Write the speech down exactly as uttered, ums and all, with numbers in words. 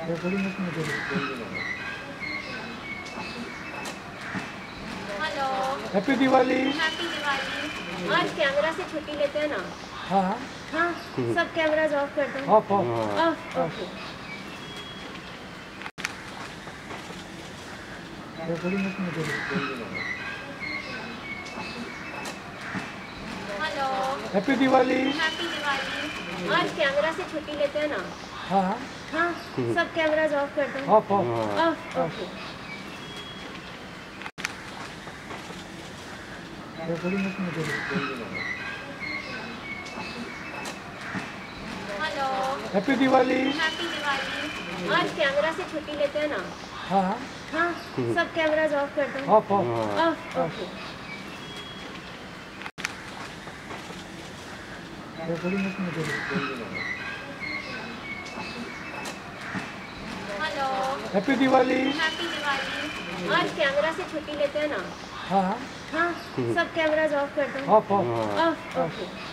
Hello, happy Diwali. Happy Diwali. आज camera से छुट्टी लेते हैं ना? हाँ हाँ हाँ, सब कैमराज ऑफ कर दो। Off off off, okay. Hello, happy Diwali. Happy Diwali. आज कैमरा से छुट्टी लेते हैं ना? हाँ हाँ हाँ, सब कैमराज ऑफ कर दो। Off off off, okay. Hello, happy Diwali. Happy Diwali. आज कैमरा से छुट्टी लेते हैं ना? हाँ हाँ हाँ, सब कैमराज ऑफ कर दो। Off off off, okay. Hello, happy Diwali. Happy Diwali. आज कैमरा से छुट्टी लेते हैं ना? हाँ हाँ हाँ, सब कैमराज ऑफ कर दो। Off off off, okay.